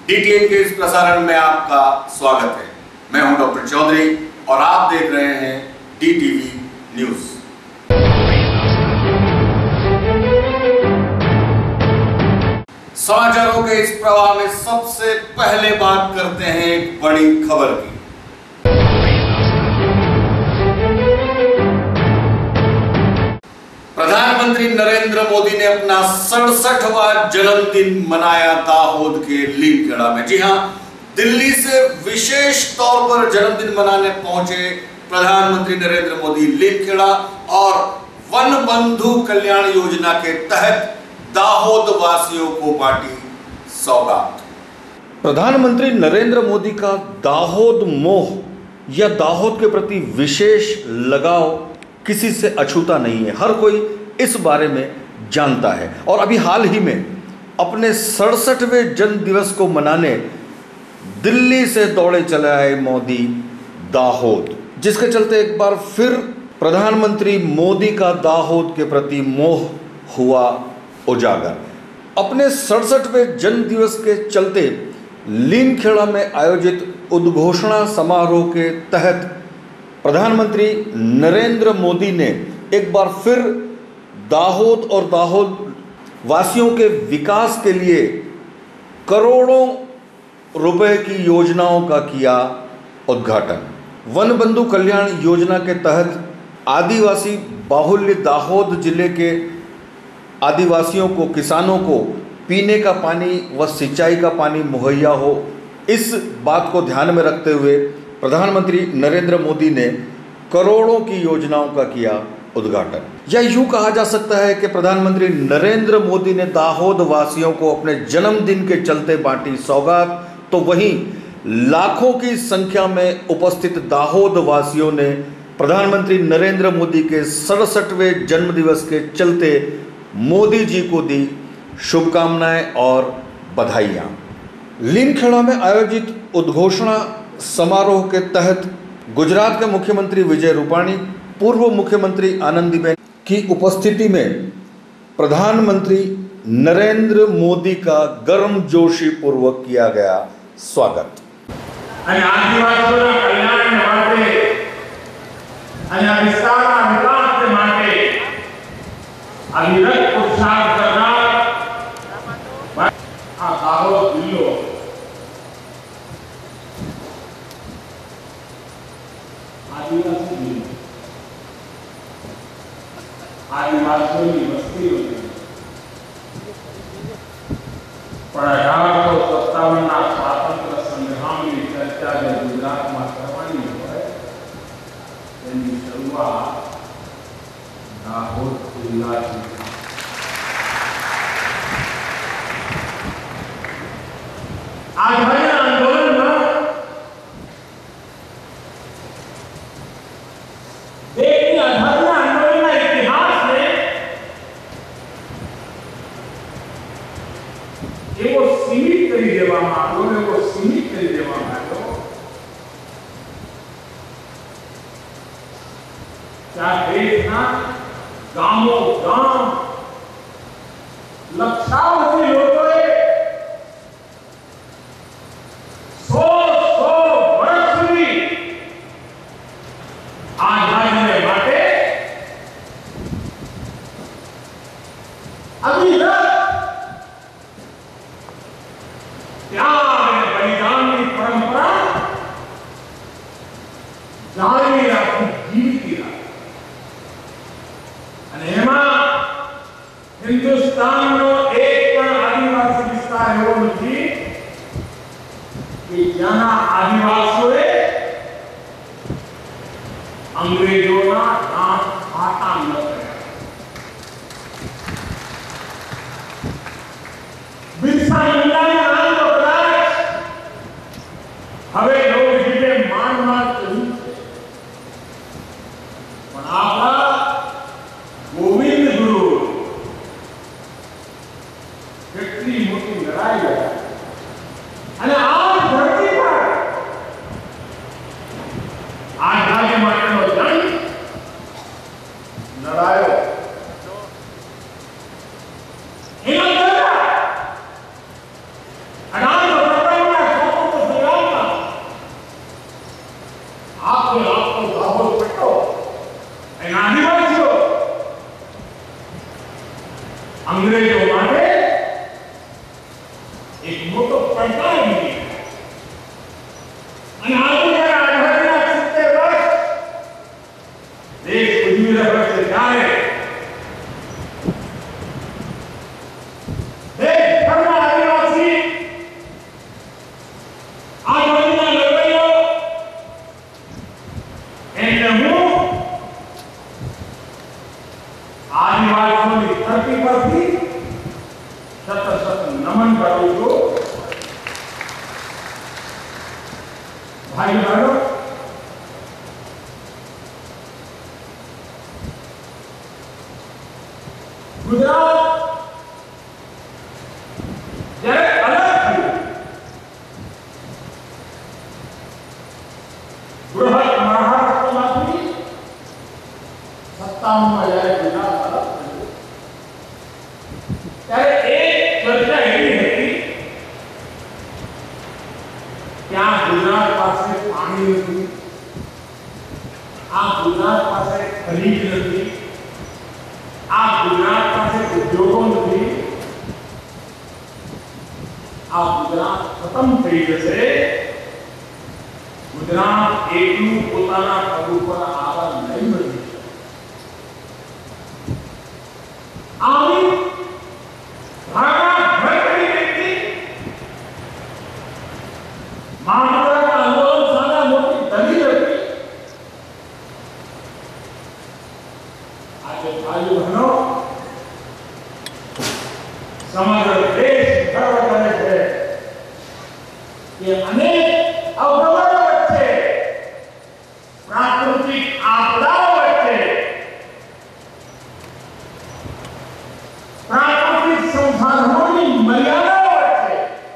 डीटीएन के इस प्रसारण में आपका स्वागत है। मैं हूं डॉक्टर चौधरी और आप देख रहे हैं डीटीवी न्यूज। समाचारों के इस प्रवाह में सबसे पहले बात करते हैं एक बड़ी खबर की। प्रधानमंत्री नरेंद्र मोदी ने अपना 67वां जन्मदिन मनाया दाहोद के लीमखेड़ा में। जी हां, दिल्ली से विशेष तौर पर जन्मदिन मनाने पहुंचे प्रधानमंत्री नरेंद्र मोदी लीमखेड़ा और वन बंधु कल्याण योजना के तहत दाहोद वासियों को बांटी सौगात। प्रधानमंत्री नरेंद्र मोदी का दाहोद मोह या दाहोद के प्रति विशेष लगाव किसी से अछूता नहीं है। हर कोई इस बारे में जानता है और अभी हाल ही में अपने 67वें जन्म दिवस को मनाने दिल्ली से दौड़े चले आए मोदी दाहोद, जिसके चलते एक बार फिर प्रधानमंत्री मोदी का दाहोद के प्रति मोह हुआ उजागर। अपने 67वें जन्म दिवस के चलते लीमखेड़ा में आयोजित उद्घोषणा समारोह के तहत प्रधानमंत्री नरेंद्र मोदी ने एक बार फिर दाहोद और दाहोद वासियों के विकास के लिए करोड़ों रुपए की योजनाओं का किया उद्घाटन। वन बंधु कल्याण योजना के तहत आदिवासी बाहुल्य दाहोद जिले के आदिवासियों को, किसानों को पीने का पानी व सिंचाई का पानी मुहैया हो, इस बात को ध्यान में रखते हुए प्रधानमंत्री नरेंद्र मोदी ने करोड़ों की योजनाओं का किया उद्घाटन। या यूं कहा जा सकता है कि प्रधानमंत्री नरेंद्र मोदी ने दाहोद वासियों को अपने जन्मदिन के चलते बांटी सौगात, तो वहीं लाखों की संख्या में उपस्थित दाहोद वासियों ने प्रधानमंत्री नरेंद्र मोदी के 67वें जन्म दिवस के चलते मोदी जी को दी शुभकामनाएं और बधाइयां। लीमखेड़ा में आयोजित उद्घोषणा समारोह के तहत गुजरात के मुख्यमंत्री विजय रूपाणी, पूर्व मुख्यमंत्री आनंदीबेन की उपस्थिति में प्रधानमंत्री नरेंद्र मोदी का गर्मजोशी पूर्वक किया गया स्वागत। आदिवासीओना कल्याण માટે અને વિસ્તારના વિકાસ માટે અવિરત ઉત્સાહ કરનાર આ દાહોદ જિલ્લો આદિવાસીઓની વસ્તી હતી, પણ 1857ના સ્વાતંત્ર્ય સંગ્રામની ચર્ચા જે ગુજરાતમાં કરવાની હોય તેની શરૂઆત દાહોદ જિલ્લાથી આઝાદી આંદોલનમાં દેશની આઝાદી આંદોલનના ઇતિહાસને એવો સીમિત કરી દેવામાં આવ્યો, એવો સીમિત કરી દેવામાં આવ્યો કે આ દેશના ગામો ગામ લક્ષાવધિ લોકોએ 100 વર્ષ સુધી આઝાદીને માટે અવિરત त्याग અને બલિદાનની પરંપરા જાળવી રાખી, જીવતી રાખી। અને એમાં હિન્દુસ્તાનનો એક પણ આદિવાસી વિસ્તાર એવો નથી કે જ્યાંના આદિવાસીઓએ અંગ્રેજોના દાંત ખાતા ન કર્યા। બિરસા મુંડાના નામ તો કદાચ હવે લોકજીતે માન કર્યું છે, પણ આપણા ગોવિંદ ગુરુ કેટલી મોટી લડાઈ લડ્યા અને આ ધરતી પર આઝાદી માટેનો જંગ લડાયો। એમાં देश उजवी रगत से जाए, देश भरमा आदिवासी आंदोलन लड़वाइयो एंड હું આદિવાસીઓની ધરતી પરથી સતત નમન કરું છું। ભાઈ બહેનો, ગુજરાત જ્યારે અલગ થયું, બૃહદ મહારાષ્ટ્રમાંથી 57માં જ્યારે ગુજરાત અલગ થયું, ત્યારે એક ચર્ચા એવી હતી કે આ ગુજરાત પાસે પાણી નથી, આ ગુજરાત પાસે ખનીજ નથી, આ ગુજરાત પાસે ઉદ્યોગો નથી, આ ગુજરાત ખતમ થઈ જશે, ગુજરાત એકલું પોતાના પગ ઉપર આવવા નહીં મળી શકે। આવી ધારણા ઘર કરી વ્યક્તિ મહાનગરના આંદોલન સામે મોટી દલીલ હતી। આજે ભાઈઓ બહેનો, સમગ્ર દેશ ગર્વ કરે છે કે અનેક અવરોધો વચ્ચે, પ્રાકૃતિક આપદાઓ વચ્ચે, પ્રાકૃતિક સંસાધનોની મર્યાદાઓ વચ્ચે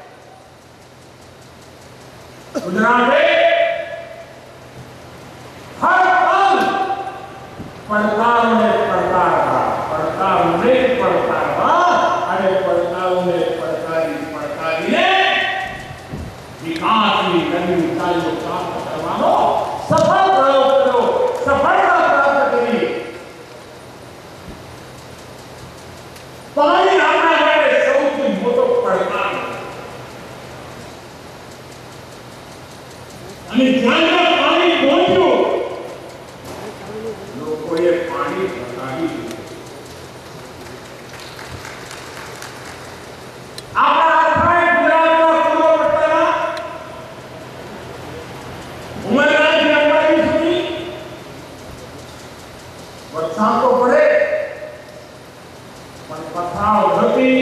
ગુજરાતે હર પલ પડકારોને પડકારવા અને પડકારોને પડકારીને વિકાસની નવી ઊંચાઈઓ પ્રાપ્ત કરવાનો સફળ પ્રયોગ કર્યો, સફળતા પ્રાપ્ત કરી। પાણી આપણા માટે સૌથી મોટો પડકાર અને જ્યાં પાણી પહોંચ્યું, લોકોએ પાણી બગાડી દીધું। આપણા આખા ગુજરાતના પૂર્વ પટ્ટાના ઉમરગામથી અંબાજી સુધી વરસાદ તો પડે પણ પથરાવ ધરતી,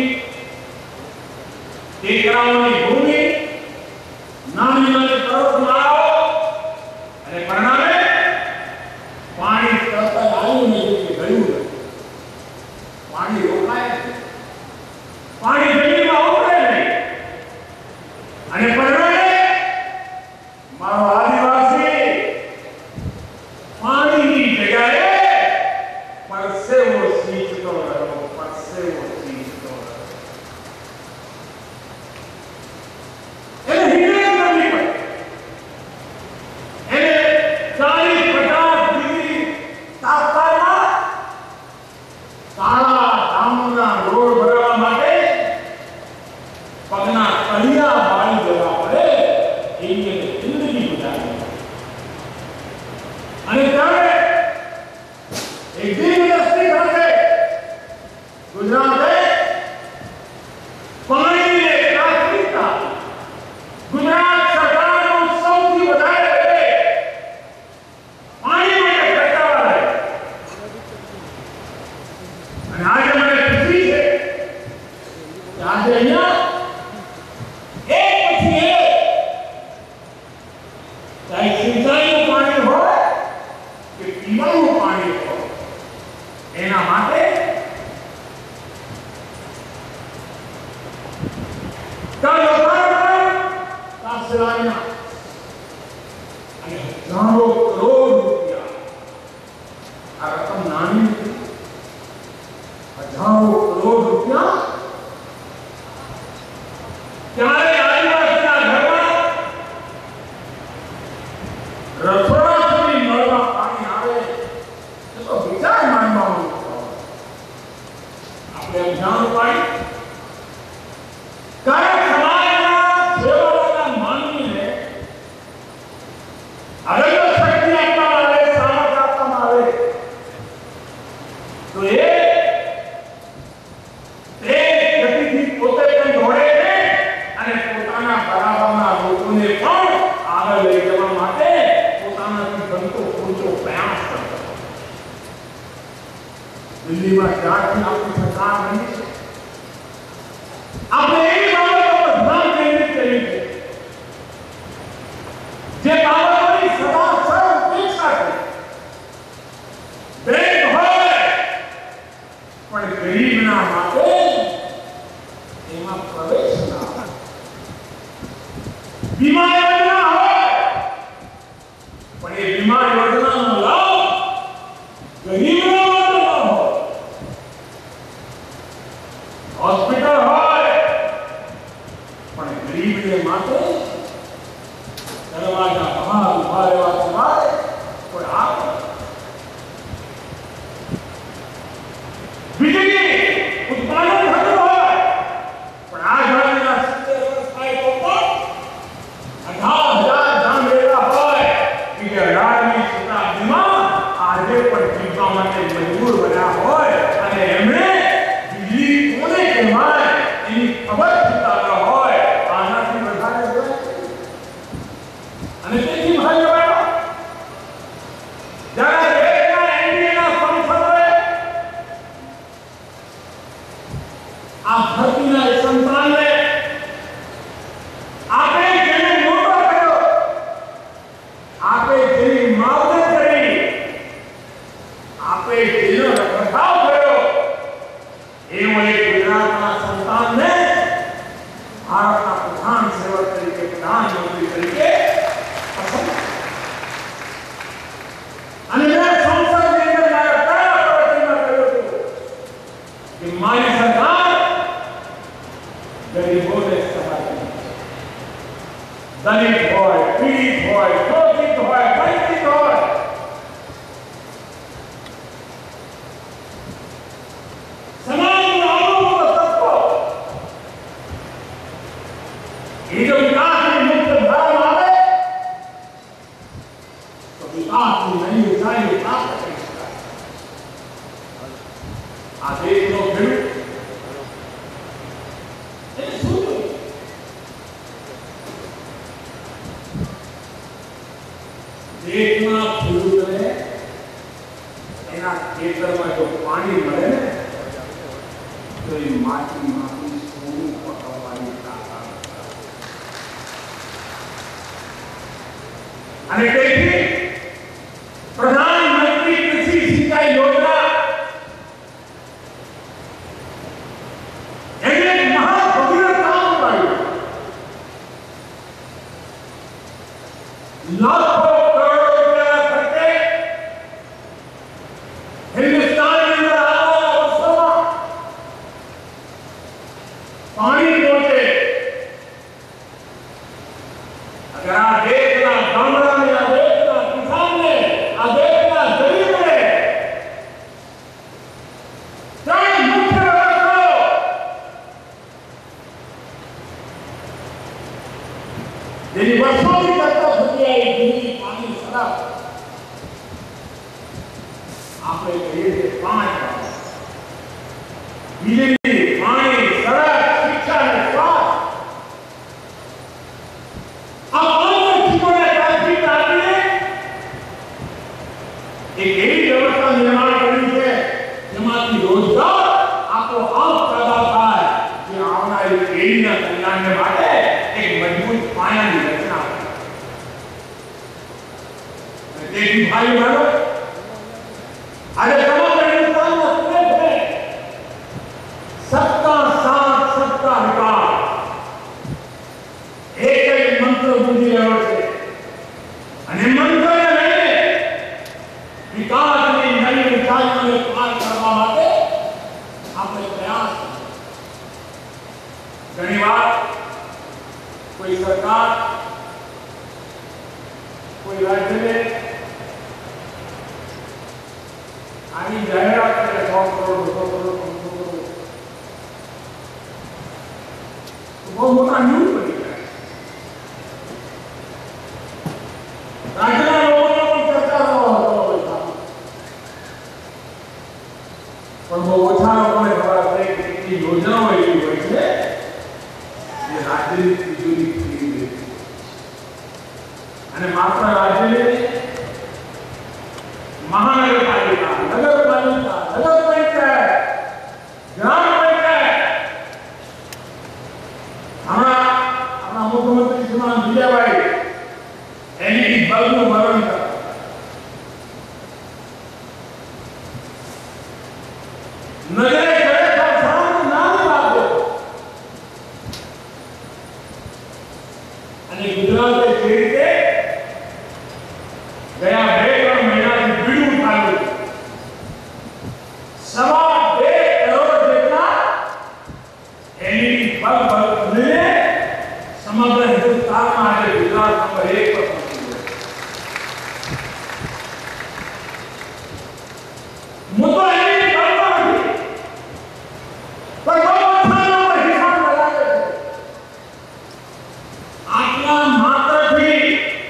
ટેકરાઓની ભૂમિ, નાની નાની પર્વતમાળાઓ અને પરિણામે પાણી તરત જ આવ્યું નહીં કે ગયું નથી, પાણી રોકાય નહીં, પાણી જમીનમાં ઉતરે નહીં અને પરિણામે મારો આદિવાસી પાણીની જગ્યાએ પરસેવો સીંચતો રહ્યો, પરસેવો સીંચતો રહ્યો। એને હિંમત કરવી પડે, એને 40-50 ડિગ્રી તાપમાનમાં કાળા ડામરના રોડ બનાવવા માટે પગના તળિયા વાળી દેવા પડે, એની જિંદગી ગુજારી। અને ત્યારે એક દિનદર્શી સાથે ગુજરાતે પાણીને પ્રાથમિકતા, ગુજરાત સરકારનું સૌથી વધારે પાણી માટે પ્રચાર છે। અને આજે મને ખુશી છે કે આજે અહીંયા એક પછી એક, ચાહે સિંચાઈનું પાણી હોય કે પીવાનું પાણી હોય, એના માટે અને હજારો કરોડ રૂપિયા, આ રકમ નાની નથી, હજારો કરોડ રૂપિયા ત્યારે આદિવાસીના ઘરમાં રસોડા સુધી નળમાં પાણી આવે, એ તો વિચાર માનવાનું આપણે અભિયાન પાડી કારણ સમાજના સેવાઓના માનવીને અલગ શક્તિ આપવામાં આવે, સામર્થ્ય આપવામાં આવે दिल्ली में जाकर आपकी सरकार बनी है। आपने एक बात पर ध्यान केंद्रित करेंगे जे बाबा की सदा सर्व अपेक्षा है बैंक હોય પણ ગરીબના માટે એમાં પ્રવેશ ના હોય, વીમા યોજના હોય પણ એ વીમા યોજનાનો લાભ ગરીબના માટે ન હોય, હોસ્પિટલ હોય પણ ગરીબને માટે દરવાજા બહાર ઉભા રહેવા તમારે કોઈ આપે, વીજળી ઉત્પાદન થતું હોય પણ આ ગાડીના 70 વર્ષ થાય તો પણ 18,000 જામરેલા હોય કે 18મી શતાબ્દીમાં આજે પણ જીવવા માટે મજબૂર બન્યા હોય અને એમણે વીજળી કોને કહેવાય એની ખબર છતાં ન હોય, આનાથી વધારે અને તેથી ભાઈઓ બહેનો જ્યારે દેશના એનડીએના સંસદોએ આ ધરતીના એક સંતાનને આપે જેને મોટો કર્યો, આપે જેની માવજત કરી, આપે જેનો રખરખાવ કર્યો એવો એક ગુજરાતના સંતાનને ભારતના પ્રધાન સેવક તરીકે, પ્રધાનમંત્રી તરીકે અને મેં સંસદની અંદર મારા કયા પ્રવચનમાં કહ્યું હતું કે મારી સરકાર ગરીબોને સહાય કરે, દલિત હોય, પીડિત હોય, શોષિત હોય, વંચિત હોય, સમાજના અમુક તત્વો એ જો વિકાસની મુખ્ય ધારામાં આવે તો વિકાસની નવી ઊંચાઈઓ પ્રાપ્ત કરી શકાય। આ દેશનો ખેડૂત એને શું જોઈએ? દેશના ખેડૂતને એના ખેતરમાં જો પાણી મળે ને તો એ માટીમાંથી સોનું પકવવાની તાકાત અને તેથી પ્રધાનમંત્રી કૃષિ સિંચાઈ યોજના એટલે એક મહાભગીરથ કામ કર્યું, લાખો કરોડો રૂપિયા ખર્ચે હિન્દુસ્તાનની અંદર આવનારા વર્ષોમાં પાણી પહોંચે, અગર આ દેશના ગામડાને, આ દેશના કિસાનને, આ દેશના ગરીબને ત્રણ મુખ્ય વ્યવસ્થાઓ જેની વર્ષોથી ચર્ચા થતી આવી, વીજળી, પાણી, સડક, આપણે કહીએ છીએ 5 બાબત: વીજળી, પાણી, સડક, શિક્ષા અને સ્વાસ્થ્ય। આ 5 ચીજોને પ્રાથમિકતા આપીને એક એવી વ્યવસ્થા નિર્માણ કરી છે જેમાંથી રોજગાર આપોઆપ પેદા થાય, જે આવનારી પેઢીના કલ્યાણને માટે એક મજબૂત પાયાની રચના કરે। તેથી ભાઈઓ બહેનો આજે સમગ્ર હિન્દુસ્તાનમાં સુરેશ છે સત્તા સાથ સત્તા વિકાસ એક જ મંત્ર ગુંજી રહ્યો છે અને મંત્રને લઈને વિકાસની નવી ઊંચાઈઓને પાર કરવા માટે આપણે પ્રયાસ કરીએ। ઘણીવાર કોઈ સરકાર, કોઈ રાજ્યને આની જાહેરાત કરે 100 કરોડ, 200 કરોડ, 500 કરોડ, તો બહુ મોટા ન્યૂઝ બની જાય, રાજ્યના લોકોને પણ ચર્ચા ન હોય, પણ બહુ ઓછા લોકોને ખબર પડે કે કેટલી યોજનાઓ એવી હોય છે જે રાજ્યની તિજોરી ખરીદી લે છે અને માત્ર રાજ્યને મહાનગરપાલિકા, નગરપાલિકા, નગર પંચાયત નજરે ચડે તો સારું નામ આપો. અને ગુજરાતે જે રીતે ગયા 2-3 મહિનાથી બીડું ઉઠાવ્યું, 2.5 કરોડ જેટલા એની બળ બળને સમગ્ર હિન્દુસ્તાનમાં આજે ગુજરાત નંબર 1 પર પહોંચી ગયો. મુદ્દો એની બળનો નથી, પણ બહુ ઓછાનો હિસાબ લગાવે છે. આટલા માત્રથી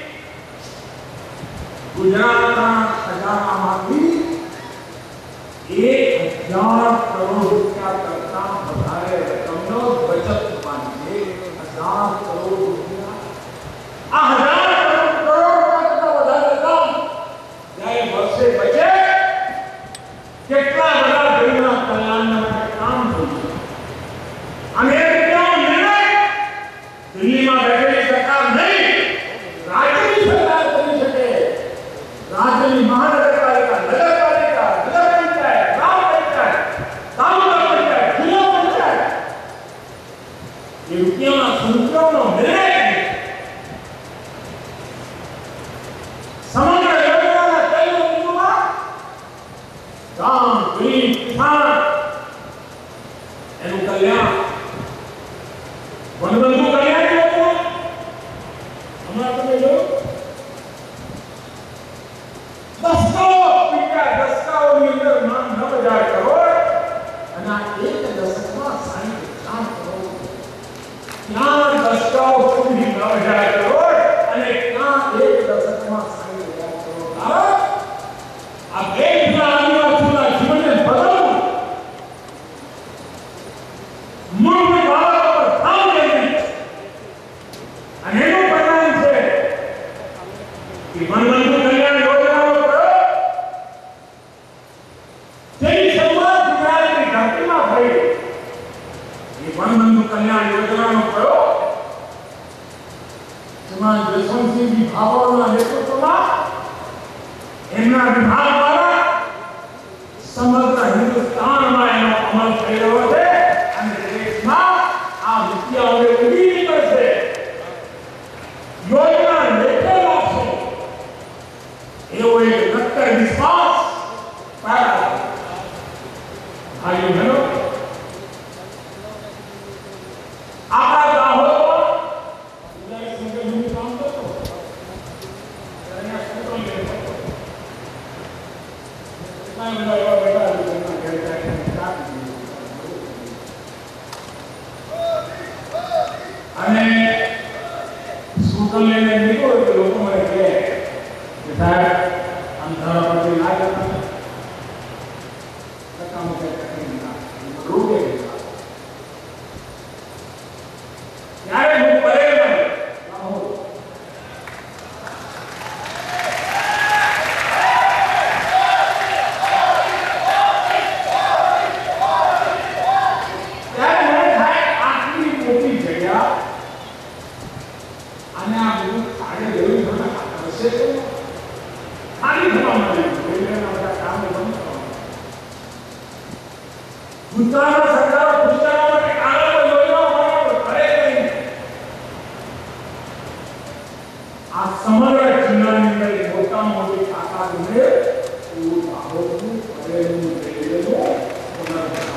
ગુજરાતના ખજાનામાંથી 1,000 કરોડ રૂપિયા કરતા વધારે રકમનો બચત થવાની છે. 1,000 કરોડ રૂપિયા, આ 1,000 કરોડ કરતા વધારે રકમ જ્યારે વર્ષે બચે, કેટલા બધા ગરીબના કલ્યાણ માટે કામ થયું. અને એ રૂપિયાનો નિર્ણય દિલ્હીમાં બેઠેલી સરકાર નહીં, રાજ્યની સરકાર કરી શકે. રાજ્યની મહાનગરપાલિકા, નગરપાલિકા, નગર પંચાયત, ગ્રામ પંચાયત, તાલુકા પંચાયત, જિલ્લા પંચાયત એ રૂપિયાના સંચયનો નિર્ણય સમગ્ર યોજનાના કઈ બિંદુમાં ગામ, ગરીબ, કિસાન એનું કલ્યાણ. વનબંધુ કલ્યાણ યોજના હમણાં તમે જોયું, દસકાઓની અંદર 9,000 કરોડ અને આ એક દશકમાં 60,000 કરોડ. ત્યાં દસકાઓ સુધી 9,000 કરોડ અને ત્યાં એક દશકમાં 60,000 કરોડ. આ દેશના આદિવાસીઓના જીવનને બદલવું, મૂળભૂત બાબતો પર ધ્યાન દેવું અને એનું પરિણામ છે કે વનબંધુ કલ્યાણ યોજનાનો પ્રયોગ જેની શરૂઆત ગુજરાતની ધરતીમાં થઈ, એ વનબંધુ કલ્યાણ યોજનાનો પ્રયોગ શ્રીમાન જસવંતસિંહજી ભાભોરના નેતૃત્વમાં એમના વિભાગ દ્વારા સમગ્ર હિન્દુસ્તાનમાં એનો અમલ થઈ રહ્યો છે. અને દેશમાં આ રૂપિયાઓને ઉડી નીકળશે, યોજના લેખે લાગશે એવો એક નક્કર વિશ્વાસ પેદા થયો. ભાઈઓ બહેનો, આપણા દાહોદમાં ઉદય સંગઠનનું કામ કરતો અહીંયા સંકલન લેતો કેટલા બધા એવા બેઠા જેમના ઘરે જાય અને સ્કૂટર લઈને નીકળો તો લોકો મને કહે કે સાહેબ આમ ધારા પરથી ના જતા કામ રોકે. ત્યારે હું પરેલમાં ત્યારે મને થાય આટલી મોટી જગ્યા અને આ બધું ખાલી ગયું મને કરશે તો ખાલી થવા મળે. રેલવેના બધા કામો બંધ થવા ગુજરાતના સરકારો ગુજરાત માટે કાગળ યોજના કરે નહીં. આ સમગ્ર જિલ્લાની અંદર મોટામાં મોટી તાકાત ઉમેરે એવું દાહોદનું કરેલું રેલવેનું પુનર્નિર્માણ.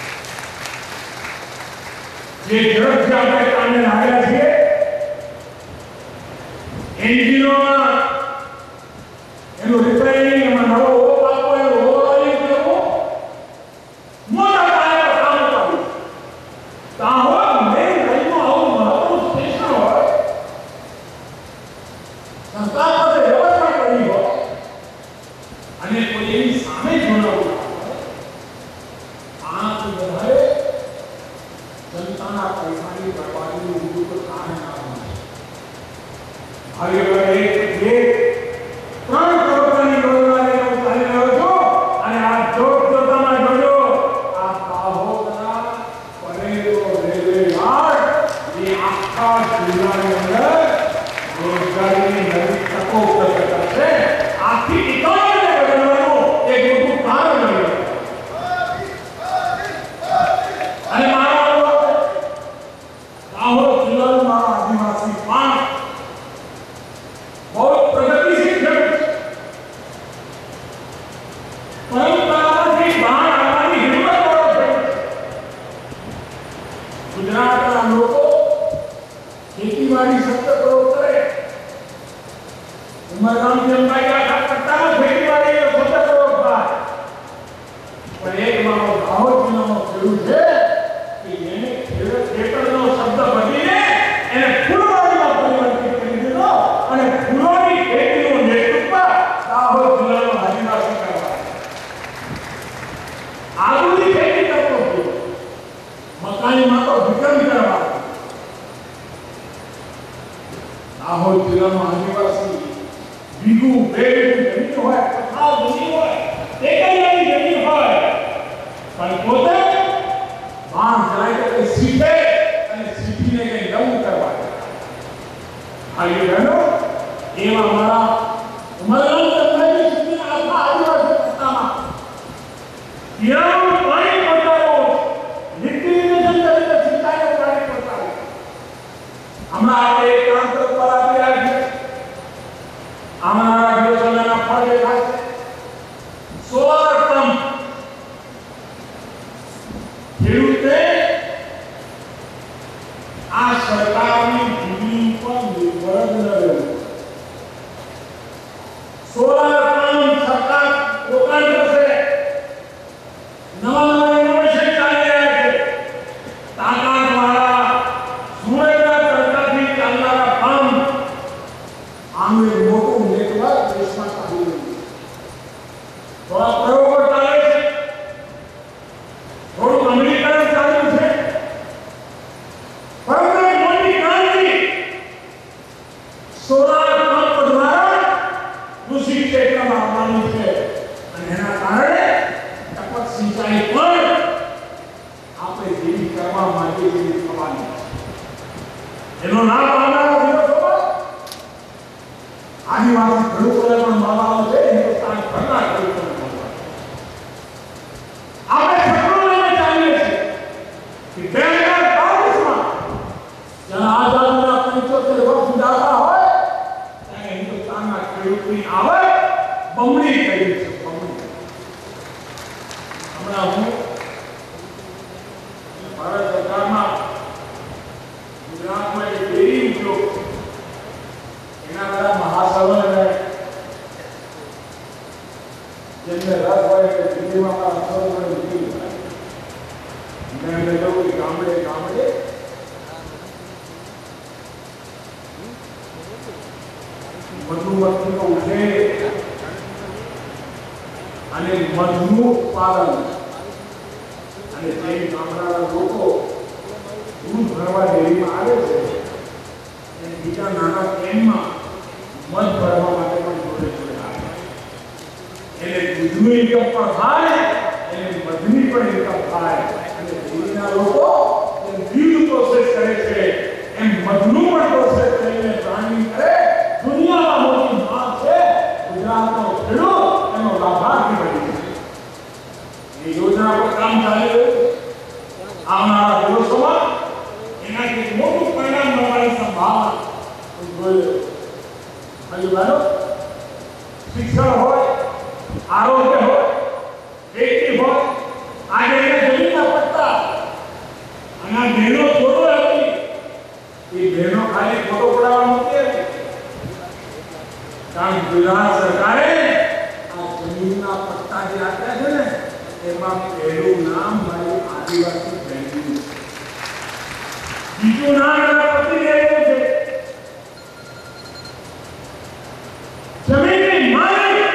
જે ઝડપથી આપણે કામને લાગ્યા છીએ, એન્જિનોમાં એનું રિપેરિંગ, એમાં નવો ઓપ આપવો, એનું ઓવરઓલિંગ કરવું, મોટા પાયે કામ કરવું. દાહોદ મેઇન લાઈનમાં આવું મહત્વનું સ્ટેશન હોય, સરકાર પાસે વ્યવસ્થા કરી હોય અને કોઈ એની સામે જોડાવું આનાથી વધારે જનતાના પૈસાની બરબાદીનું બીજું કોઈ કારણ ના હોય. હવે એક 3 કરોડની યોજનાને હું ચાલી રહ્યો છું અને આ જોતજોતામાં જોજો આ દાહોદના પરેલો રેલવે માર્ગ એ આખા જિલ્લાની અંદર રોજગારીની નવી તકો પ્રગટ કરશે. આખી ઇકોનોમીને બદલવાનું એક મોટું કારણ બન્યું. આધુનિક ખેતી કરતો થયો, મકાઈમાં તો વિક્રમ કરવા. દાહોદ જિલ્લાનો આદિવાસી બીગું બેડું જમીન હોય, પથાર જમીન હોય, એકૈયાની જમીન હોય, પણ પોતે બાણ જાય તો કઈ શીખે અને શીખીને કઈ નવું કરવા. ભાઈઓ બહેનો, એવા મારા ઉમરલાલ ચંદ્રજી સુધીના આખા આદિવાસી પટ્ટામાં પીવાનું પાણી પહોંચાડો, લિક્વિડેશન તરીકે સિંચાઈનું પાણી પહોંચાડો. હમણાં આપણે એક કામ પર આપી રહ્યા છીએ, આવનારા દિવસોના ફળ દેખાશે. સોલાર પંપ ખેડૂતે આ સરકારની ભૂમિ પર નિર્ભર ન રહેવું. સોલાર પંપ સરકાર પોતાની પાસે નવા ઇનોવેશન ચાલી રહ્યા છે. ટાટા દ્વારા સૂર્યના તડકાથી ચાલનારા પંપ, આનું એક મોટું નેટવર્ક દેશમાં ચાલી રહ્યું છે. થોડા પ્રયોગો ચાલે છે, થોડું અમલીકરણ ચાલુ છે, પરંતુ મોટી ક્રાંતિ સોલાર પંપ દ્વારા કૃષિ ક્ષેત્રમાં આવવાની છે અને એના કારણે ટપક સિંચાઈ પણ આપણે જેવી કરવા માટે જેવી થવાની છે. એનો લાભ આવનારા દિવસોમાં આદિવાસી ખેડૂતોને પણ મળવાનો છે, હિન્દુસ્તાન ભરના ખેડૂતોને મળવાનો. આપણે સપનું લઈને ચાલીએ છીએ કે 2022માં જ્યારે આઝાદીના 75 વર્ષ ઉજાગરા હોય ત્યારે હિન્દુસ્તાનના ખેડૂતની આવક બમણી કરી છે, બમણી. હમણાં હું ભારત સરકારમાં ગુજરાતમાં એક ડેરી ઉદ્યોગ છે, એના બધા મહાસભા જેમને રસ હોય કે દિલ્હીમાં પણ અસર નીકળી જાય. મેં એમને કહ્યું કે ગામડે ગામડે મધુમક્ખીનો ઉછેર અને મધનું ઉત્પાદન, અને જે ગામડાના લોકો દૂધ ભરવા ડેરીમાં આવે છે અને બીજા નાના કેનમાં મધ ભરવા માટે પણ જોડે જોડે આવે. એટલે દૂધનું ઇન્કમ પણ થાય અને મધની પણ ઇન્કમ થાય. અને ડેરીના લોકો દૂધ પ્રોસેસ કરે છે એમ મધનું પણ પ્રોસેસ કરીને બ્રાન્ડિંગ કરે. દુનિયામાં મોટી માંગ છે. ગુજરાતનો ખેડૂત એનો લાભાર્થી બની છે. એ યોજના પર કામ ચાલી રહ્યું છે. આવનારા દિવસોમાં એનાથી મોટું પરિણામ મળવાની સંભાવના જોઈ રહ્યો. હજુ બનો શિક્ષણ હોય, આરોગ્ય હોય, ખેતી હોય, આજે એને જમીનના પટ્ટા અને આ બહેનો થોડો હતી, એ બહેનો ખાલી ફોટો પડાવવા મૂકી હતી. કારણ ગુજરાત સરકારે આ જમીનના પટ્ટા જે આપ્યા છે ને એમાં પહેલું નામ મારી આદિવાસી બહેનનું છે, બીજું નામ એના પતિદેવનું છે. જમીનની માલિક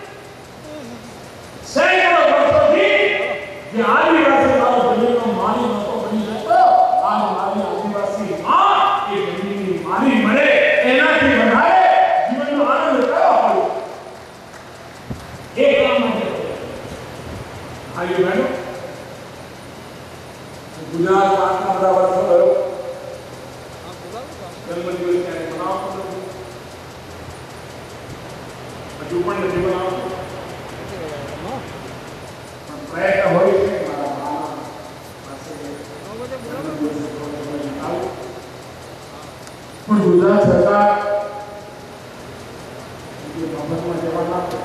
સેંકડો વર્ષોથી જે આદિવાસી વાળો જમીનનો માલિક નહોતો બની શકતો, આ મારી આદિવાસી માં એ જમીનની માલિક મળે એનાથી વધારે જીવનનો આનંદ કયો હોય એ કામ માટે. ભાઈઓ બહેનો, ગુજરાતમાં આટલા બધા વર્ષો ગયો, જન્મદિવસ ત્યારે મનાવતો નથી, હજુ પણ નથી મનાવતો, પણ પ્રયત્ન હોય છે મારા મામા પાસે જન્મદિવસ મનાવું. પણ ગુજરાત સરકાર બાબતમાં જવાબ આપે.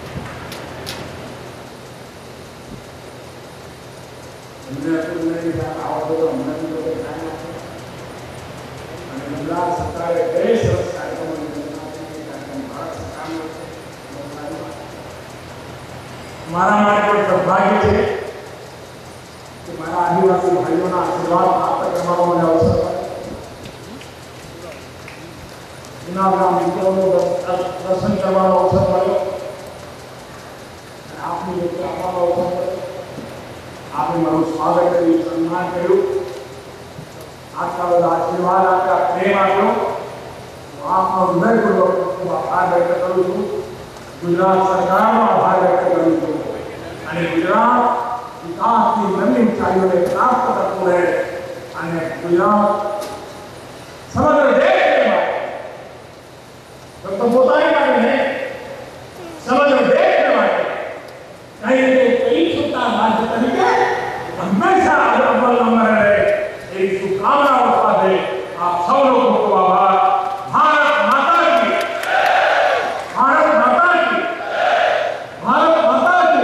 ગુજરાત સરકારે બે સરસ કાર્યક્રમો ભારત સરકારનો છે. મારા માટે પણ સૌભાગ્ય છે કે મારા આદિવાસી ભાઈઓના આશીર્વાદ પ્રાપ્ત કરવાનો મને અવસર મળ્યો. જૂનાગઢ મિત્રોનું દર્શન કરવાનો અવસર મળ્યો અને આપની વચ્ચે આપવાનો અવસર મળ્યો. आपने मारू स्वागत करू, सम्मान करू, आपका बड़ा आशीर्वाद, आपका प्रेम आप्यो। आपका हृदयपूर्वक खूब आभार व्यक्त करूं છું। गुजरात सरकारનો આભાર વ્યક્ત કરું છું અને ગુજરાત વિકાસની નવી ઊંચાઈઓને પ્રાપ્ત કરતું રહે અને ગુજરાત સમગ્ર દેશને માટે ફક્ત પોતાની માટે નહીં, સમગ્ર દેશને માટે કઈ સત્તા રાજ્ય તરીકે હંમેશા અવ્વલ નંબરે રહે એવી શુભકામનાઓ સાથે આપ સૌનો ખૂબ ખૂબ આભાર। ભારત માતા કી, ભારત માતા કી, भारत माता की।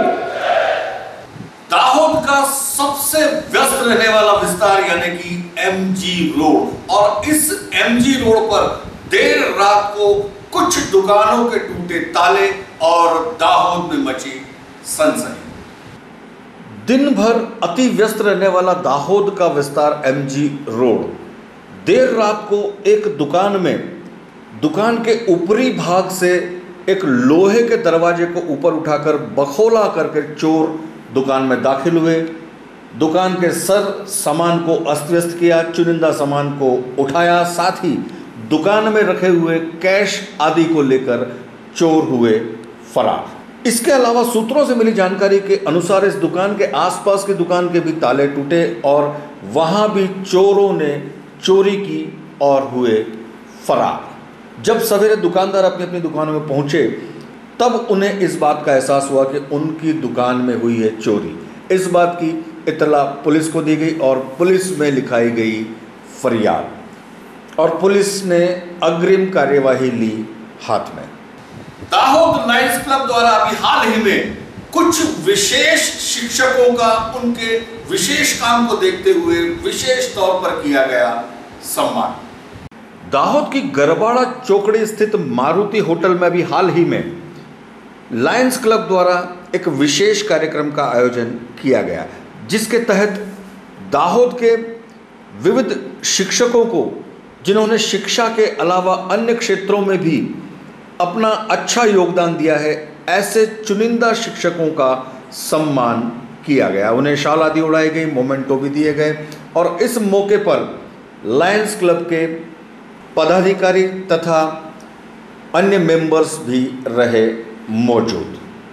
दाहोद का सबसे व्यस्त रहने वाला विस्तार यानी कि एमजी रोड, और इस एमजी रोड पर देर रात को कुछ दुकानों के टूटे ताले और दाहोद में मची सनसनी। दिन भर अति व्यस्त रहने वाला दाहोद का विस्तार एमजी रोड देर रात को एक दुकान में, दुकान के ऊपरी भाग से एक लोहे के दरवाजे को ऊपर उठाकर बखोला करके चोर दुकान में दाखिल हुए। दुकान के सर सामान को अस्त व्यस्त किया, चुनिंदा सामान को उठाया, साथ ही दुकान में रखे हुए कैश आदि को लेकर चोर हुए फरार। इसके अलावा सूत्रों से मिली जानकारी के अनुसार इस दुकान के आसपास की दुकान के भी ताले टूटे और वहां भी चोरों ने चोरी की और हुए फरार। जब सवेरे दुकानदार अपनी अपनी दुकानों में पहुंचे तब उन्हें इस बात का एहसास हुआ कि उनकी दुकान में हुई है चोरी। इस बात की इत्तला पुलिस को दी गई और पुलिस में लिखाई गई फरियाद और पुलिस ने अग्रिम कार्यवाही ली हाथ में। दाहोद लायंस क्लब द्वारा अभी हाल ही में कुछ विशेष शिक्षकों का उनके विशेष काम को देखते हुए विशेष तौर पर किया गया सम्मान। दाहोद की गरबाड़ा चौकड़ी स्थित मारुति होटल में भी हाल ही में लायंस क्लब द्वारा एक विशेष कार्यक्रम का आयोजन किया गया, जिसके तहत दाहोद के विविध शिक्षकों को, जिन्होंने शिक्षा के अलावा अन्य क्षेत्रों में भी अपना अच्छा योगदान दिया है, ऐसे चुनिंदा शिक्षकों का सम्मान किया गया। उन्हें शाल आदि उड़ाई गई, मोमेंटो भी दिए गए और इस मौके पर लायंस क्लब के पदाधिकारी तथा अन्य मेंबर्स भी रहे मौजूद।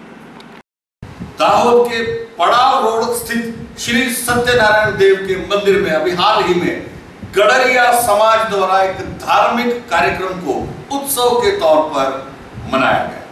दाहोद के पड़ाव रोड स्थित श्री सत्यनारायण देव के मंदिर में अभी हाल ही में गडरिया समाज द्वारा एक धार्मिक कार्यक्रम को उत्सव के तौर पर मनाया गया।